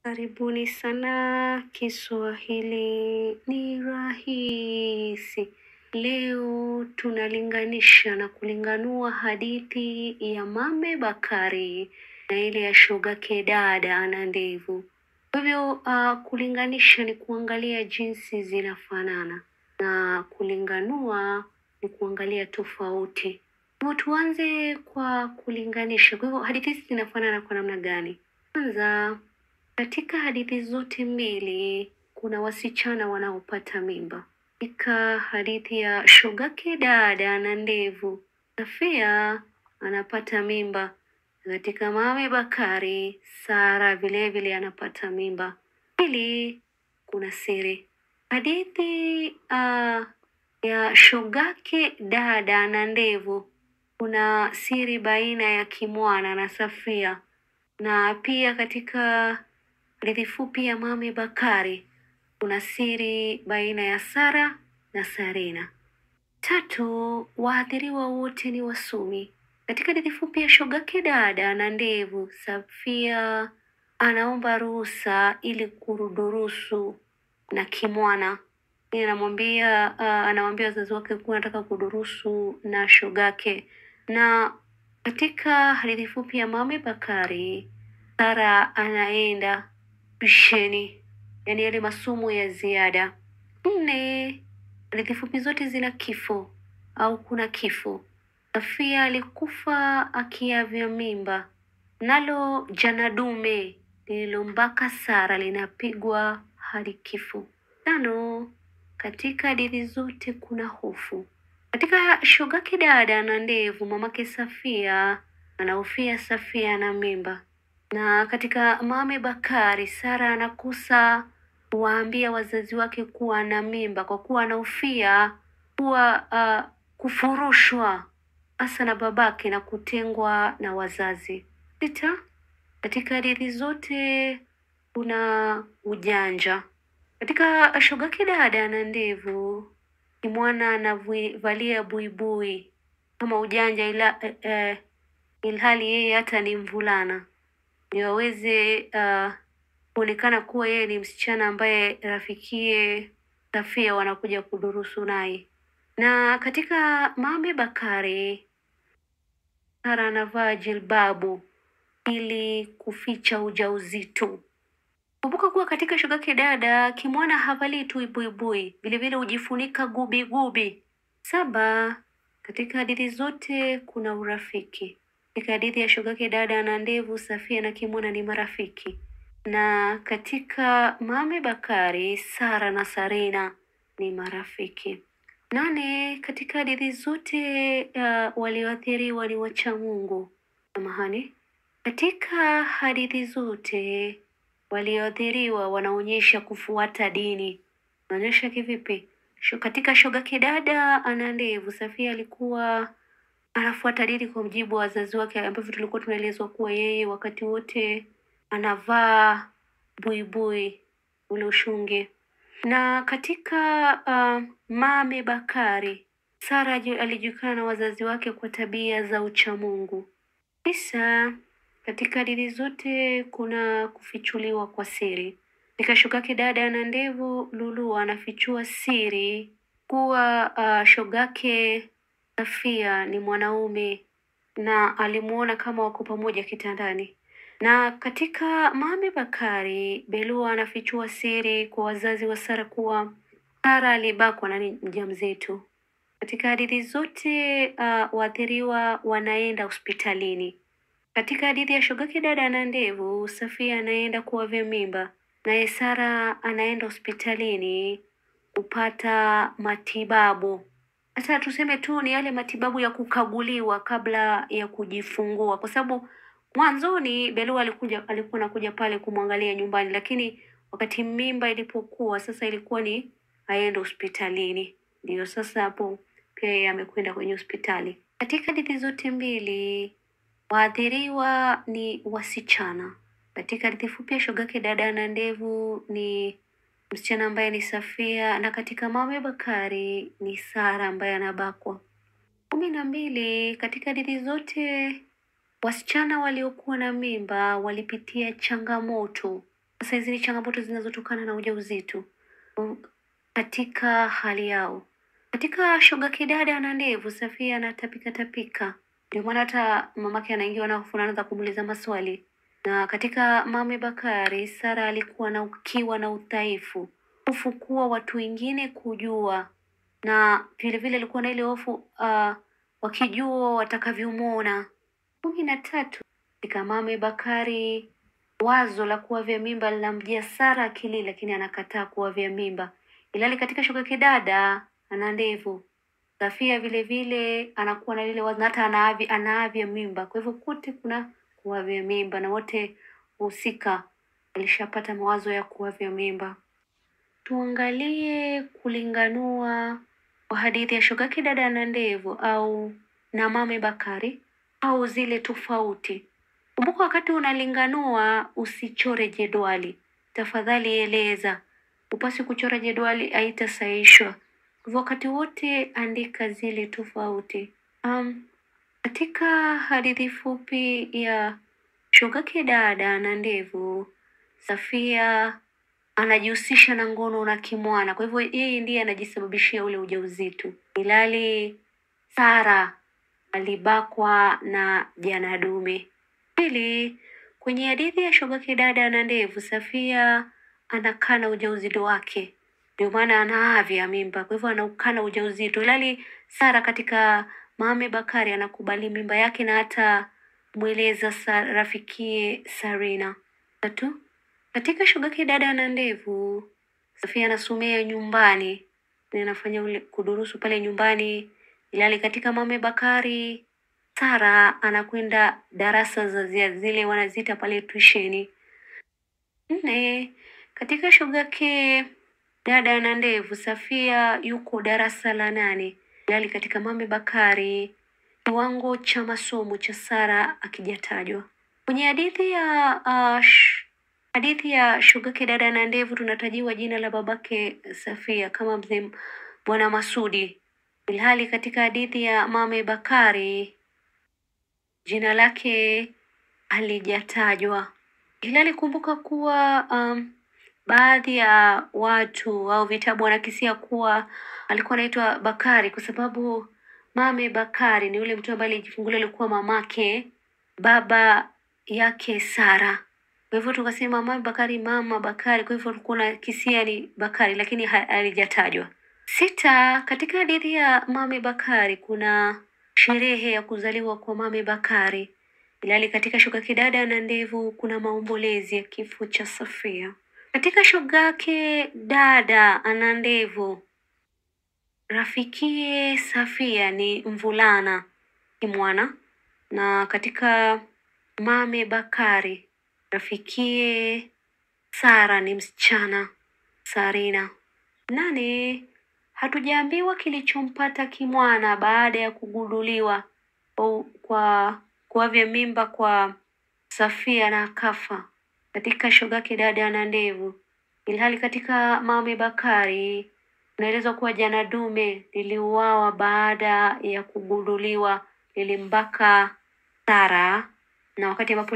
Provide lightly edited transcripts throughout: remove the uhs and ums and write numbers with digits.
Karibuni sana, Kiswahili ni rahisi. Leo tunalinganisha na kulinganua hadithi ya Mame Bakari na ile ya Shogake Dada Ana Ndevu. Kwa hivyo kulinganisha ni kuangalia jinsi zinafanana na kulinganua ni kuangalia tofauti. Kwa hivyo tuanze kwa kulinganisha. Kwa hivyo hadithi hizi zinafanana kwa namna gani? Kwanza, katika hadithi zote mbili kuna wasichana wanaopata mimba. Katika hadithi ya Shogake Dada Ana Ndevu, Safia anapata mimba. Katika Mame Bakari, Sara vile anapata mimba. Pili, kuna siri. Hadithi ya Shogake Dada Ana Ndevu, kuna siri baina ya Kimwana na Safia. Na pia katika hadithi fupi ya Mame Bakari kuna siri baina ya Sara na Sarina. Tatu, waathiriwa wote ni wasomi. Katika hadithi fupi ya Shogake Dada Ana Ndevu, Safia anaomba ruhusa ili kudurusu na Kimwana. Anamwambia wazazi wake kuwa anataka kudurusu na Shogake. Na katika hadithi fupi ya Mame Bakari, Sara anaenda tusheni, yaani yale masomo ya ziada. Nne, hadithi fupi zote zina kifo au kuna kifo. Safia alikufa akiavya mimba, nalo jana dume lililombaka Sara linapigwa hadi kifo. Tano, katika hadithi zote kuna hofu. Katika Shogake Dada Ana Ndevu, mamake Safia anahofia Safia na mimba. Na katika Mame Bakari, Sara anakosa kuwaambia wazazi wake kuwa ana mimba kwa kuwa anahofia kuwa kufurushwa hasa na babake na kutengwa na wazazi. Sita, katika hadithi zote kuna ujanja. Katika Shogake Dada Ana Ndevu, Kimwana anavalia buibui kama ujanja ilhali yeye hata ni mvulana, ndio aweze kuonekana kuwa yeye ni msichana ambaye rafikie Safia wanakuja kudurusu naye. Na katika Mame Bakari, Sara anavaa jilbabu ili kuficha ujauzito. Kumbuka kuwa katika Shogake Dada, Kimwana havalii tu buibui, vilevile hujifunika gubi. Saba, katika hadithi zote kuna urafiki. Katika hadithi ya Shogake Dada Ana Ndevu, Safia na Kimwana ni marafiki. Na katika Mame Bakari, Sara na Sarina ni marafiki. Nane, katika hadithi zote walioathiriwa ni wacha Mungu. Samahani. Katika hadithi zote walioathiriwa wanaonyesha kufuata dini. Wanaonyesha kivipi? Katika Shogake Dada Ana Ndevu, Safia alikuwa anafuata dini kwa mujibu wa wazazi wake, ambavyo tulikuwa tunaelezwa kuwa yeye wakati wote anavaa buibui ule ushungi. Na katika Mame Bakari, Sara alijulikana na wazazi wake kwa tabia za uchamungu. Tisa, katika hadithi zote kuna kufichuliwa kwa siri. Katika Shogake Dada Ana Ndevu, Lulu anafichua siri kuwa Shogake Safia ni mwanaume na alimuona kama wako pamoja kitandani. Na katika Mame Bakari, Belua anafichua siri kwa wazazi wa Sara kuwa Sara alibakwa na ni mjamzito. Katika hadithi zote waathiriwa wanaenda hospitalini. Katika hadithi ya Shogake Dada Ana Ndevu, Safia anaenda kuavya mimba, naye Sara anaenda hospitalini kupata matibabu. Hata tuseme tu ni yale matibabu ya kukaguliwa kabla ya kujifungua, kwa sababu mwanzoni Belua alikuwa anakuja pale kumwangalia nyumbani, lakini wakati mimba ilipokuwa sasa ilikuwa ni aende hospitalini. Ndio sasa hapo pia yeye amekwenda kwenye hospitali. Katika hadithi zote mbili waathiriwa ni wasichana. Katika hadithi fupi ya Shogake Dada Ana Ndevu ni msichana ambaye ni Safia, na katika Mame Bakari ni Sara ambaye anabakwa. 12, katika hadithi zote wasichana waliokuwa na mimba walipitia changamoto Sasa hizi ni changamoto zinazotokana na ujauzito katika hali yao. Katika shoga kidada na ndevu, Safia anatapika tapika, ndio maana hata mamake anaingiwa na hofu, anaanza kumuuliza maswali. Na katika Mame Bakari, Sara alikuwa na ukiwa na udhaifu, hofu kuwa watu wengine kujua, na vile vile alikuwa na ile hofu wakijua watakavyomwona. 13. Katika Mame Bakari, wazo la kuavya mimba linamjia Sara akili, lakini anakataa kuavya mimba. Ilhali katika shoga kidada ana ndevu, Safia vile vile anakuwa na lile wazo, hata anaavya mimba. Kwa hivyo kote kuna kuavya mimba, na wote husika alishapata mawazo ya kuavya mimba. Tuangalie kulinganua kwa hadithi ya shoga kidada na ndevu au na Mame Bakari au zile tofauti. Kumbuka wakati unalinganua usichore jedwali. Tafadhali eleza. Upasi kuchora jedwali haitasahihishwa. Wakati wote andika zile tofauti. Katika hadithi fupi ya shoga kidada na ndevu, Safia anajihusisha na ngono na kimwana. Kwa hivyo yeye ndiye anajisababishia ule ujauzito. Ilhali Sara alibakwa na jana dume. Pili, kwenye hadithi ya shoga kidada na ndevu, Safia anakana ujauzito wake, ndio maana anaavya mimba. Kwa hivyo anaukana ujauzito, ilhali Sara katika Mame Bakari anakubali mimba yake na hata mweleza rafikie Sarina. 3. Katika shoga kidada na ndevu, Safia anasomea nyumbani na anafanya ule kudurusu pale nyumbani, ilhali katika Mame Bakari Sara anakwenda darasa za zile wanaziita pale tuisheni. 4. Katika shoga dada na ndevu, Safia yuko darasa la 8, ilhali katika Mame Bakari kiwango cha masomo cha Sara akijatajwa. Kwenye hadithi ya shoga kidada na ndevu tunatajiwa jina la babake Safia kama mzee Bwana Masudi, ilhali katika hadithi ya Mame Bakari jina lake halijatajwa. Ilhali kumbuka kuwa baadhi ya watu au vitabu wanakisia kuwa alikuwa anaitwa Bakari kwa sababu Mame Bakari ni yule mtu ambaye alijifungulia, alikuwa mamake baba yake Sara. Kwa hivyo tukasema Mame Bakari, mama Bakari, kwa hivyo tulikuwa na kisia ni Bakari, lakini halijatajwa. 6. Katika hadithi ya Mame Bakari kuna sherehe ya kuzaliwa kwa Mame Bakari, ilhali katika shoga kidada na ndevu kuna maombolezi ya kifo cha Safia. Katika shogake dada ana ndevu, rafikie Safia ni mvulana kimwana, na katika Mame Bakari rafikie Sara ni msichana Sarina. 8. Hatujaambiwa kilichompata kimwana baada ya kugunduliwa kwa kuavya mimba kwa Safia na akafa katika shoga kidada na ndevu, ilhali katika Mame Bakari unaelezwa kuwa jana dume liliuawa baada ya kugunduliwa, lilimbaka Sara, na wakati ambapo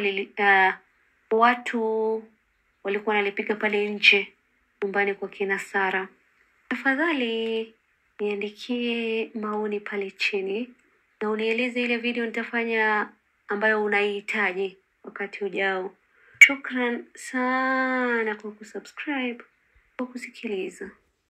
watu walikuwa wanalipiga pale nje nyumbani kwa kina Sara. Tafadhali niandikie maoni pale chini na unieleze ile video nitafanya ambayo unaihitaji wakati ujao. Shukran sana kwa kusubscribe, kwa kusikiliza.